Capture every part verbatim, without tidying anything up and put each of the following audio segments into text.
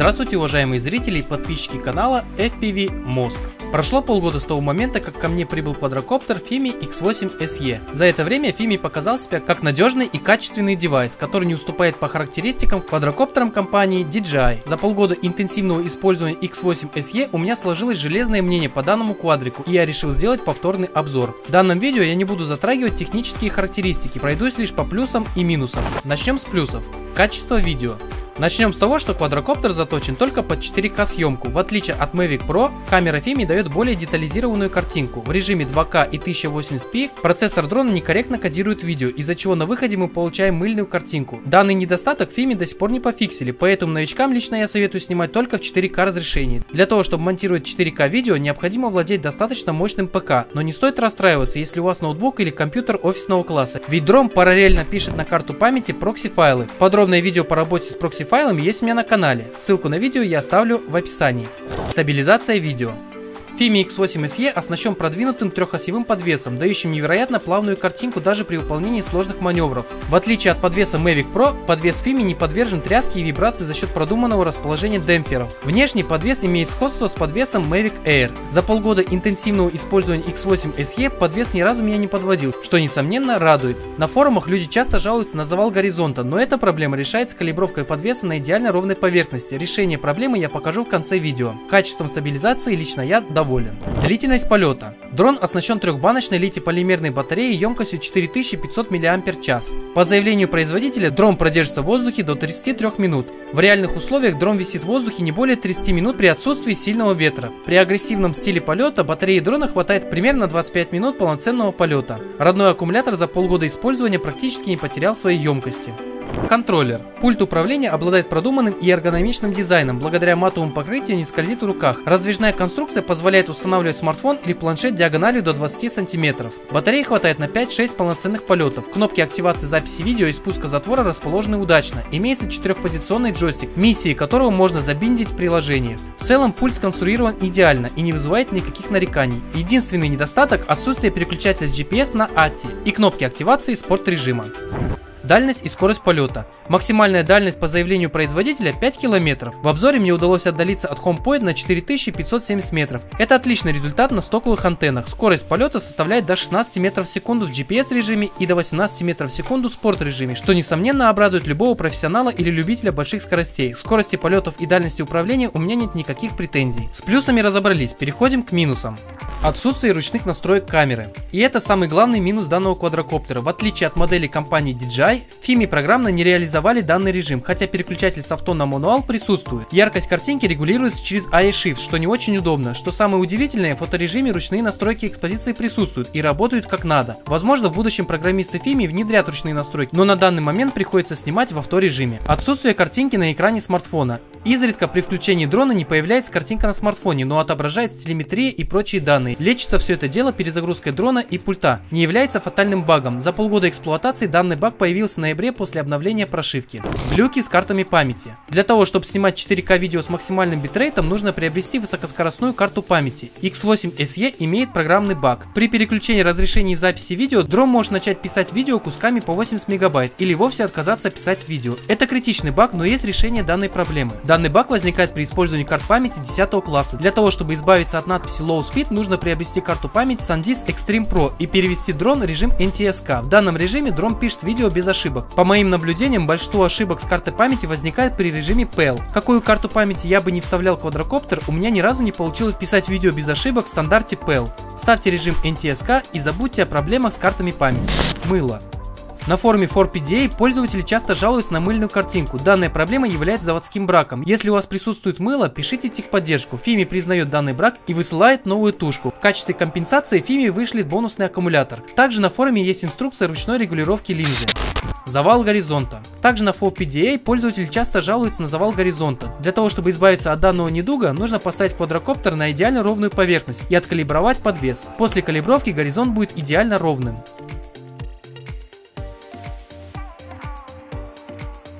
Здравствуйте, уважаемые зрители и подписчики канала эф пи ви Мозг. Прошло полгода с того момента, как ко мне прибыл квадрокоптер Fimi икс восемь эс и. За это время Fimi показал себя как надежный и качественный девайс, который не уступает по характеристикам квадрокоптерам компании ди джей ай. За полгода интенсивного использования икс восемь эс и у меня сложилось железное мнение по данному квадрику, и я решил сделать повторный обзор. В данном видео я не буду затрагивать технические характеристики, пройдусь лишь по плюсам и минусам. Начнем с плюсов. Качество видео. Начнем с того, что квадрокоптер заточен только под четыре ка съемку. В отличие от Mavic Pro, камера Fimi дает более детализированную картинку. В режиме два ка и тысяча восемьдесят пи процессор дрона некорректно кодирует видео, из-за чего на выходе мы получаем мыльную картинку. Данный недостаток Fimi до сих пор не пофиксили, поэтому новичкам лично я советую снимать только в четыре ка разрешении. Для того, чтобы монтировать четыре ка видео, необходимо владеть достаточно мощным ПК, но не стоит расстраиваться, если у вас ноутбук или компьютер офисного класса, ведь дрон параллельно пишет на карту памяти прокси-файлы. Подробное видео по работе с прокси файлами есть у меня на канале, ссылку на видео я оставлю в описании. Стабилизация видео. Fimi икс восемь эс и оснащен продвинутым трехосевым подвесом, дающим невероятно плавную картинку даже при выполнении сложных маневров. В отличие от подвеса Mavic Pro, подвес Fimi не подвержен тряске и вибрации за счет продуманного расположения демпферов. Внешний подвес имеет сходство с подвесом Mavic Air. За полгода интенсивного использования икс восемь эс и подвес ни разу меня не подводил, что несомненно радует. На форумах люди часто жалуются на завал горизонта, но эта проблема решается калибровкой подвеса на идеально ровной поверхности. Решение проблемы я покажу в конце видео. Качеством стабилизации лично я доволен. Длительность полета. Дрон оснащен трехбаночной литий-полимерной батареей емкостью четыре тысячи пятьсот миллиампер-час. По заявлению производителя, дрон продержится в воздухе до тридцати трёх минут. В реальных условиях дрон висит в воздухе не более тридцати минут при отсутствии сильного ветра. При агрессивном стиле полета батареи дрона хватает примерно двадцать пять минут полноценного полета. Родной аккумулятор за полгода использования практически не потерял своей емкости. Контроллер. Пульт управления обладает продуманным и эргономичным дизайном, благодаря матовому покрытию не скользит в руках. Раздвижная конструкция позволяет устанавливать смартфон или планшет диагональю до двадцати сантиметров. Батареи хватает на пять-шесть полноценных полетов. Кнопки активации записи видео и спуска затвора расположены удачно. Имеется четырехпозиционный джойстик, миссией которого можно забиндить в приложение. В целом пульт сконструирован идеально и не вызывает никаких нареканий. Единственный недостаток – отсутствие переключателя джи пи эс на эй ти и кнопки активации спорт режима. Дальность и скорость полета. Максимальная дальность по заявлению производителя пять километров. В обзоре мне удалось отдалиться от HomePoint на четыре тысячи пятьсот семьдесят метров. Это отличный результат на стоковых антеннах. Скорость полета составляет до шестнадцати метров в секунду в джи пи эс режиме и до восемнадцати метров в секунду в спорт режиме, что несомненно обрадует любого профессионала или любителя больших скоростей. К скорости полетов и дальности управления у меня нет никаких претензий. С плюсами разобрались, переходим к минусам. Отсутствие ручных настроек камеры. И это самый главный минус данного квадрокоптера. В отличие от моделей компании ди джей ай, Fimi программно не реализовали данный режим, хотя переключатель с авто на мануал присутствует. Яркость картинки регулируется через эй ай Shift, что не очень удобно. Что самое удивительное, в фоторежиме ручные настройки экспозиции присутствуют и работают как надо. Возможно, в будущем программисты Fimi внедрят ручные настройки, но на данный момент приходится снимать в авторежиме. Отсутствие картинки на экране смартфона. Изредка при включении дрона не появляется картинка на смартфоне, но отображается телеметрия и прочие данные. Лечится все это дело перезагрузкой дрона и пульта. Не является фатальным багом. За полгода эксплуатации данный баг появился в ноябре после обновления прошивки. Глюки с картами памяти. Для того, чтобы снимать четыре ка видео с максимальным битрейтом, нужно приобрести высокоскоростную карту памяти. икс восемь эс и имеет программный баг. При переключении разрешения записи видео дрон может начать писать видео кусками по восемьдесят мегабайт или вовсе отказаться писать видео. Это критичный баг, но есть решение данной проблемы. Данный баг возникает при использовании карт памяти десятого класса. Для того, чтобы избавиться от надписи Low Speed, нужно приобрести карту памяти SanDisk Extreme Pro и перевести дрон в режим эн ти эс ка. В данном режиме дрон пишет видео без ошибок. По моим наблюдениям, большинство ошибок с карты памяти возникает при режиме пи эл. Какую карту памяти я бы не вставлял в квадрокоптер, у меня ни разу не получилось писать видео без ошибок в стандарте пи эл. Ставьте режим эн ти эс ка и забудьте о проблемах с картами памяти. Мыло. На форуме фор пи ди эй пользователи часто жалуются на мыльную картинку. Данная проблема является заводским браком. Если у вас присутствует мыло, пишите в техподдержку. Fimi признает данный брак и высылает новую тушку. В качестве компенсации Fimi вышлет бонусный аккумулятор. Также на форуме есть инструкция ручной регулировки линзы. Завал горизонта. Также на фор пи ди эй пользователи часто жалуются на завал горизонта. Для того, чтобы избавиться от данного недуга, нужно поставить квадрокоптер на идеально ровную поверхность и откалибровать подвес. После калибровки горизонт будет идеально ровным.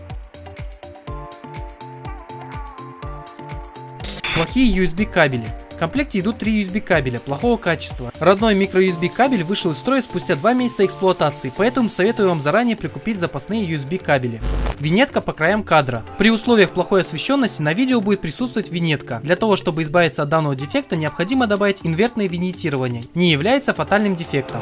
Плохие ю эс би кабели. В комплекте идут три ю эс би кабеля плохого качества. Родной микро-ю эс би кабель вышел из строя спустя два месяца эксплуатации, поэтому советую вам заранее прикупить запасные ю эс би кабели. Виньетка по краям кадра. При условиях плохой освещенности на видео будет присутствовать виньетка. Для того, чтобы избавиться от данного дефекта, необходимо добавить инвертное виньетирование. Не является фатальным дефектом.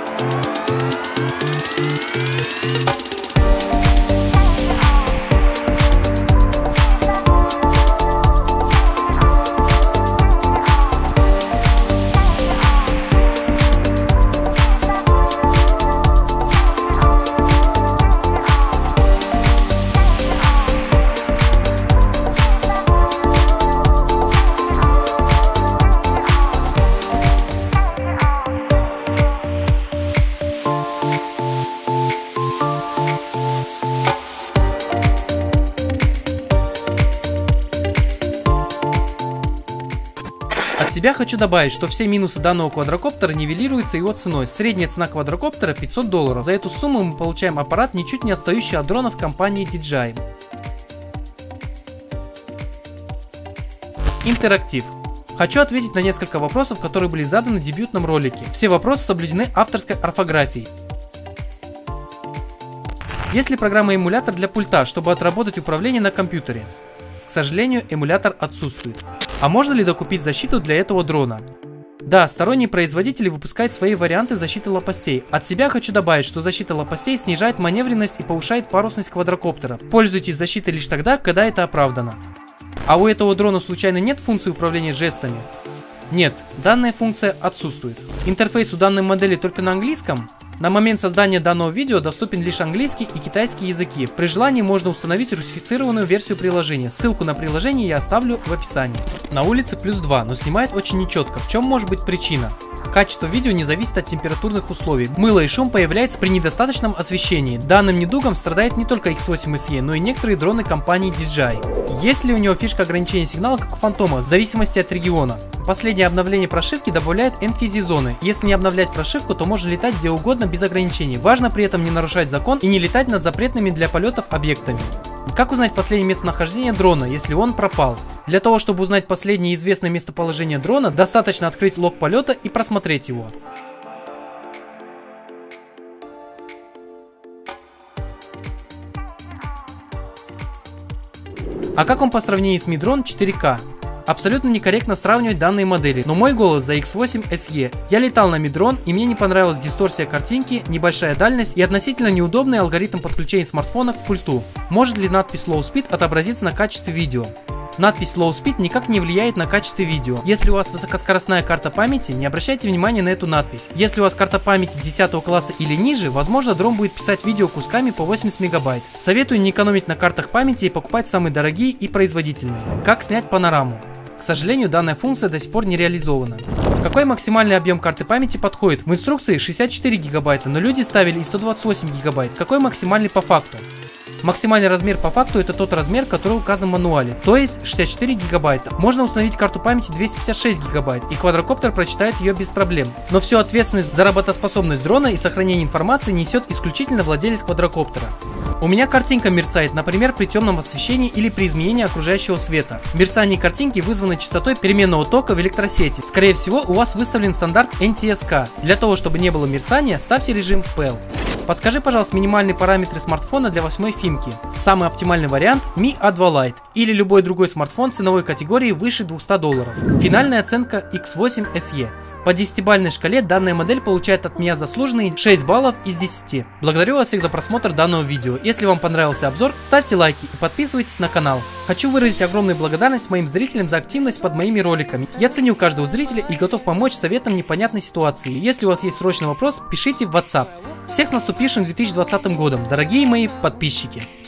От себя хочу добавить, что все минусы данного квадрокоптера нивелируются его ценой. Средняя цена квадрокоптера пятьсот долларов. За эту сумму мы получаем аппарат, ничуть не отстающий от дронов компании ди джей ай. Интерактив. Хочу ответить на несколько вопросов, которые были заданы в дебютном ролике. Все вопросы соблюдены авторской орфографией. Есть ли программа-эмулятор для пульта, чтобы отработать управление на компьютере? К сожалению, эмулятор отсутствует. А можно ли докупить защиту для этого дрона? Да, сторонние производители выпускают свои варианты защиты лопастей. От себя хочу добавить, что защита лопастей снижает маневренность и повышает парусность квадрокоптера. Пользуйтесь защитой лишь тогда, когда это оправдано. А у этого дрона случайно нет функции управления жестами? Нет, данная функция отсутствует. Интерфейс у данной модели только на английском? На момент создания данного видео доступен лишь английский и китайский языки. При желании можно установить русифицированную версию приложения. Ссылку на приложение я оставлю в описании. На улице плюс два, но снимает очень нечетко. В чем может быть причина? Качество видео не зависит от температурных условий. Мыло и шум появляется при недостаточном освещении. Данным недугом страдает не только икс восемь эс и, но и некоторые дроны компании ди джей ай. Есть ли у него фишка ограничения сигнала, как у Фантома, в зависимости от региона? Последнее обновление прошивки добавляет энфизи-зоны. Если не обновлять прошивку, то можно летать где угодно без ограничений. Важно при этом не нарушать закон и не летать над запретными для полетов объектами. Как узнать последнее местонахождение дрона, если он пропал? Для того, чтобы узнать последнее известное местоположение дрона, достаточно открыть лог полета и просмотреть его. А как он по сравнению с Mi Drone четыре ка? Абсолютно некорректно сравнивать данные модели, но мой голос за икс восемь эс и. Я летал на Mi Drone, и мне не понравилась дисторсия картинки, небольшая дальность и относительно неудобный алгоритм подключения смартфона к пульту. Может ли надпись Low Speed отобразиться на качестве видео? Надпись Low Speed никак не влияет на качество видео. Если у вас высокоскоростная карта памяти, не обращайте внимания на эту надпись. Если у вас карта памяти десятого класса или ниже, возможно, дрон будет писать видео кусками по восемьдесят мегабайт. Советую не экономить на картах памяти и покупать самые дорогие и производительные. Как снять панораму? К сожалению, данная функция до сих пор не реализована. Какой максимальный объем карты памяти подходит? В инструкции шестьдесят четыре гигабайта, но люди ставили и сто двадцать восемь гигабайт. Какой максимальный по факту? Максимальный размер по факту это тот размер, который указан в мануале, то есть шестьдесят четыре гигабайта. Можно установить карту памяти двести пятьдесят шесть гигабайт, и квадрокоптер прочитает ее без проблем. Но всю ответственность за работоспособность дрона и сохранение информации несет исключительно владелец квадрокоптера. У меня картинка мерцает, например, при темном освещении или при изменении окружающего света. Мерцание картинки вызвано частотой переменного тока в электросети. Скорее всего, у вас выставлен стандарт эн ти эс ка. Для того, чтобы не было мерцания, ставьте режим пи эл. Подскажи, пожалуйста, минимальные параметры смартфона для восьмой фимки. Самый оптимальный вариант Mi а два Lite или любой другой смартфон ценовой категории выше двухсот долларов. Финальная оценка икс восемь эс и. По десятибалльной шкале данная модель получает от меня заслуженные шесть баллов из десяти. Благодарю вас всех за просмотр данного видео. Если вам понравился обзор, ставьте лайки и подписывайтесь на канал. Хочу выразить огромную благодарность моим зрителям за активность под моими роликами. Я ценю каждого зрителя и готов помочь советам в непонятной ситуации. Если у вас есть срочный вопрос, пишите в WhatsApp. Всех с наступившим две тысячи двадцатым годом, дорогие мои подписчики!